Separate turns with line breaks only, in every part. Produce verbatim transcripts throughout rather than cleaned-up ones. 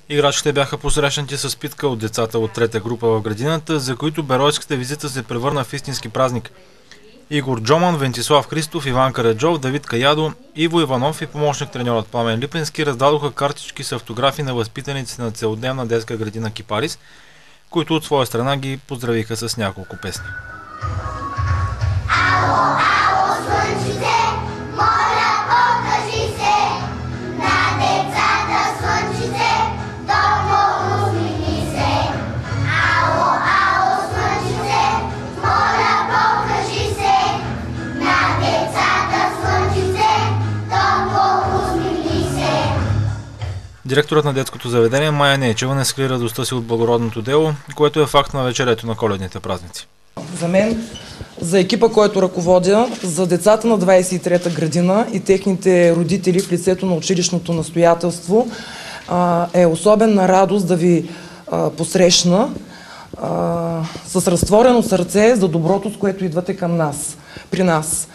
Играчите бяха посрещнати с питка от децата от трета група в градината, за които беройската визита се превърна в истински празник. Игор Джоман, Вентислав Христов, Иван Караджов, Давид Каядо, Иво Иванов и помощник треньорът Пламен Липенски раздадоха картички с автографи на възпитаниците на целодневна детска градина Кипарис, които от своя страна ги поздравиха с няколко песни.
Ало, ало, слънчице, моля, покажи се на децата, слънчице, топло усмихни се. Ало, ало, слънчице, моля, покажи се на децата, слънчице, топло усмихни се.
Директорът на детското заведение Майя Нейчева не скри радостта си от благородното дело, което е факт на вечерието на коледните празници.
За мен, за екипа, който ръководя, за децата на двадесет и трета градина и техните родители в лицето на училищното настоятелство е особена радост да ви посрещна с разтворено сърце за доброто, с което идвате към нас, при нас.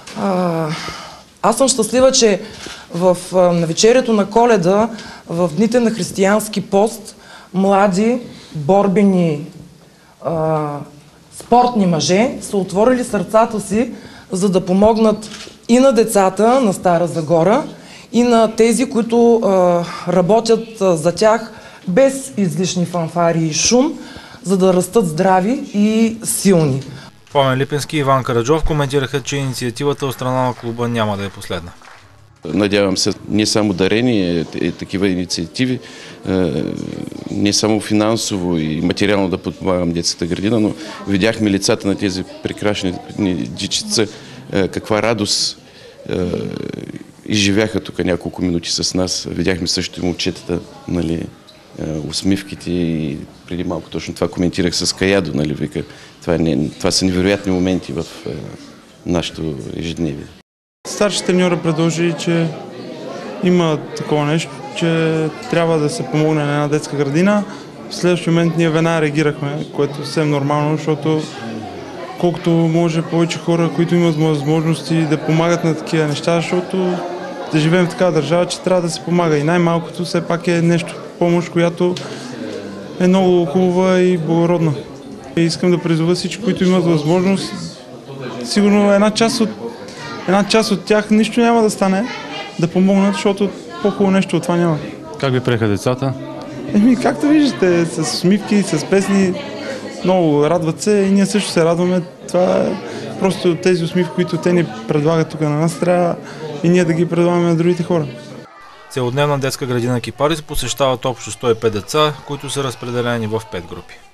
Аз съм щастлива, че в навечерието на Коледа, в дните на християнски пост, млади, борбени, спортни мъже са отворили сърцата си, за да помогнат и на децата на Стара Загора, и на тези, които а, работят а, за тях без излишни фанфари и шум, за да растат здрави и силни.
Пламен Липенски и Иван Караджов коментираха, че инициативата от страна на клуба няма да е последна.
Надявам се не само дарения, е, такива инициативи, е, не само финансово и материално да подпомагам детската градина, но видяхме лицата на тези прекрасни дечица, е, каква радост е, изживяха тук няколко минути с нас. Видяхме също и момчетата, нали, е, усмивките, и преди малко точно това коментирах с Каядо, нали, вика. Това, не, това са невероятни моменти в е, нашето ежедневие.
Старши треньора предложи, че има такова нещо, че трябва да се помогне на една детска градина. В следващия момент ние веднага реагирахме, което е съвсем нормално, защото колкото може повече хора, които имат възможности да помагат на такива неща, защото да живеем в такава държава, че трябва да се помага. И най-малкото все пак е нещо помощ, която е много хубава и благородна. И искам да призова всички, които имат възможност, сигурно една част от Една част от тях нищо няма да стане да помогнат, защото по-хубаво нещо от това няма.
Как ви приеха децата?
Еми, както виждате, с усмивки, с песни, много радват се и ние също се радваме. Това е просто тези усмивки, които те ни предлагат тук на нас, трябва и ние да ги предлагаме на другите хора.
Целодневна детска градина Кипарис посещават общо сто и пет деца, които са разпределени в пет групи.